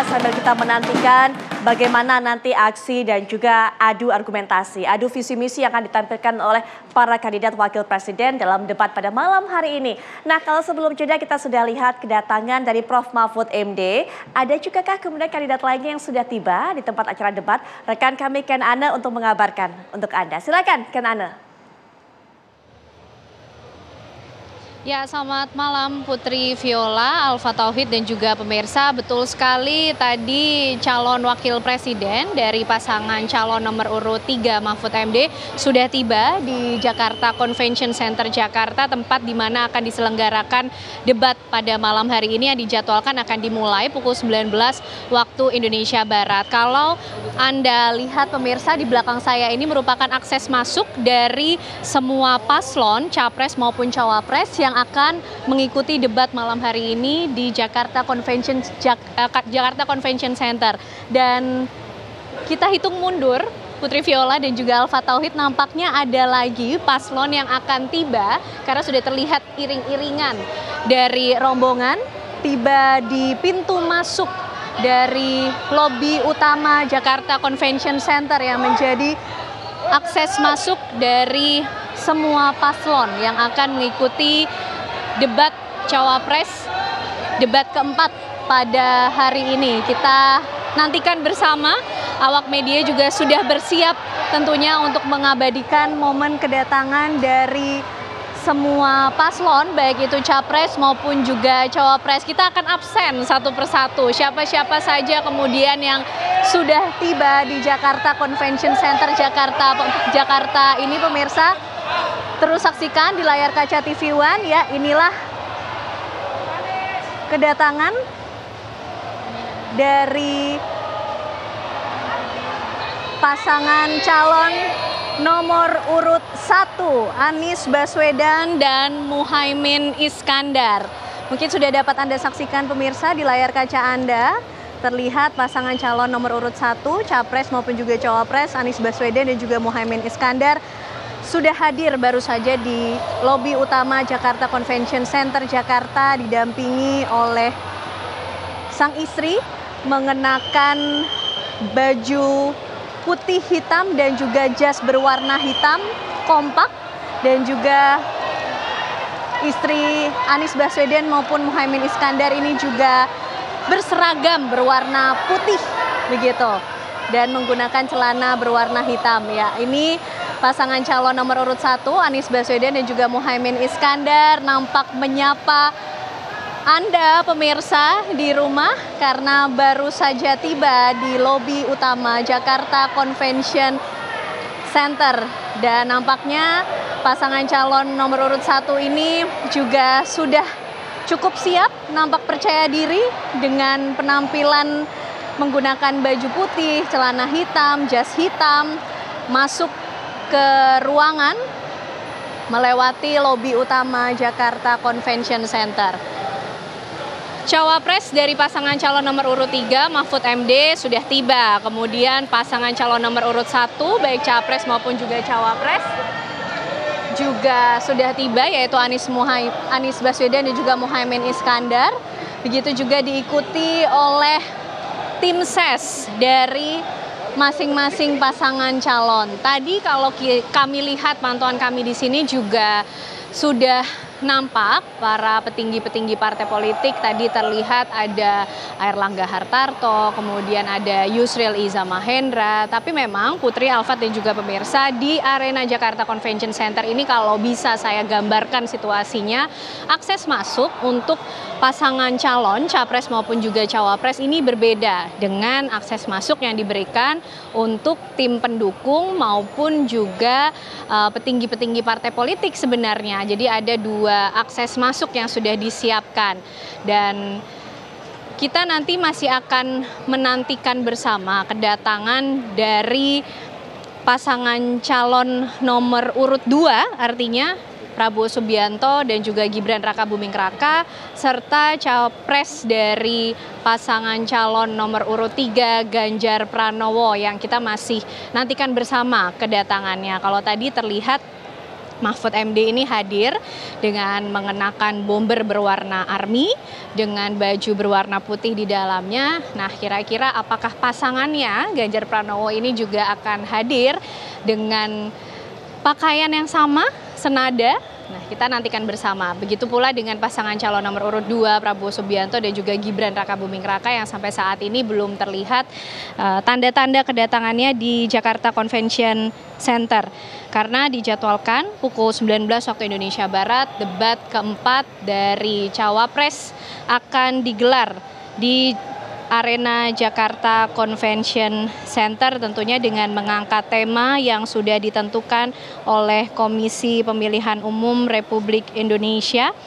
pemirsa, sambil kita menantikan bagaimana nanti aksi dan juga adu argumentasi, adu visi misi yang akan ditampilkan oleh para kandidat wakil presiden dalam debat pada malam hari ini. Nah, kalau sebelum jeda kita sudah lihat kedatangan dari Prof. Mahfud MD, ada juga kah kemudian kandidat lainnya yang sudah tiba di tempat acara debat? Rekan kami Ken Ane untuk mengabarkan untuk Anda. Silakan Ken Ane. Ya, selamat malam Putri Viola, Alfa Tauhid dan juga pemirsa. Betul sekali tadi calon wakil presiden dari pasangan calon nomor urut 3 Mahfud MD sudah tiba di Jakarta Convention Center Jakarta, tempat di mana akan diselenggarakan debat pada malam hari ini yang dijadwalkan akan dimulai pukul 19 waktu Indonesia Barat. Kalau Anda lihat pemirsa, di belakang saya ini merupakan akses masuk dari semua paslon, capres maupun cawapres yang akan mengikuti debat malam hari ini di Jakarta Convention Center. Dan kita hitung mundur, Putri Viola dan juga Alfa Tauhid, nampaknya ada lagi paslon yang akan tiba karena sudah terlihat iring-iringan dari rombongan tiba di pintu masuk dari lobi utama Jakarta Convention Center yang menjadi akses masuk dari semua paslon yang akan mengikuti debat cawapres, debat keempat pada hari ini. Kita nantikan bersama, awak media juga sudah bersiap tentunya untuk mengabadikan momen kedatangan dari semua paslon, baik itu capres maupun juga cawapres. Kita akan absen satu persatu, siapa-siapa saja kemudian yang sudah tiba di Jakarta Convention Center Jakarta ini pemirsa. Terus saksikan di layar kaca TV One ya, inilah kedatangan dari pasangan calon nomor urut 1 Anies Baswedan dan Muhaimin Iskandar. Mungkin sudah dapat Anda saksikan pemirsa di layar kaca Anda. Terlihat pasangan calon nomor urut 1, capres maupun juga cawapres Anies Baswedan dan juga Muhaimin Iskandar sudah hadir baru saja di lobi utama Jakarta Convention Center Jakarta, didampingi oleh sang istri mengenakan baju putih hitam dan juga jas berwarna hitam kompak, dan juga istri Anies Baswedan maupun Muhaimin Iskandar ini juga berseragam berwarna putih begitu dan menggunakan celana berwarna hitam ya. Ini pasangan calon nomor urut 1 Anies Baswedan dan juga Muhaimin Iskandar nampak menyapa Anda pemirsa di rumah karena baru saja tiba di lobi utama Jakarta Convention Center. Dan nampaknya pasangan calon nomor urut 1 ini juga sudah cukup siap, nampak percaya diri dengan penampilan menggunakan baju putih, celana hitam, jas hitam, masuk ke ruangan melewati lobi utama Jakarta Convention Center. Cawapres dari pasangan calon nomor urut 3 Mahfud MD sudah tiba. Kemudian pasangan calon nomor urut 1 baik capres maupun juga cawapres juga sudah tiba, yaitu Anies Baswedan dan juga Muhaimin Iskandar. Begitu juga diikuti oleh tim ses dari masing-masing pasangan calon. Tadi kalau kami lihat, pantauan kami di sini juga sudah nampak para petinggi-petinggi partai politik. Tadi terlihat ada Airlangga Hartarto, kemudian ada Yusril Iza Mahendra. Tapi memang Putri, Alfat dan juga pemirsa, di arena Jakarta Convention Center ini kalau bisa saya gambarkan situasinya, akses masuk untuk pasangan calon capres maupun juga cawapres ini berbeda dengan akses masuk yang diberikan untuk tim pendukung maupun juga petinggi-petinggi partai politik sebenarnya. Jadi ada dua akses masuk yang sudah disiapkan, dan kita nanti masih akan menantikan bersama kedatangan dari pasangan calon nomor urut 2, artinya Prabowo Subianto dan juga Gibran Rakabuming Raka, serta capres dari pasangan calon nomor urut 3 Ganjar Pranowo yang kita masih nantikan bersama kedatangannya. Kalau tadi terlihat Mahfud MD ini hadir dengan mengenakan bomber berwarna ARMY dengan baju berwarna putih di dalamnya. Nah, kira-kira apakah pasangannya Ganjar Pranowo ini juga akan hadir dengan pakaian yang sama, senada? Nah, kita nantikan bersama. Begitu pula dengan pasangan calon nomor urut 2 Prabowo Subianto dan juga Gibran Rakabuming Raka yang sampai saat ini belum terlihat tanda-tanda kedatangannya di Jakarta Convention Center. Karena dijadwalkan pukul 19 waktu Indonesia Barat, debat keempat dari Cawapres akan digelar di Arena Jakarta Convention Center, tentunya dengan mengangkat tema yang sudah ditentukan oleh Komisi Pemilihan Umum Republik Indonesia.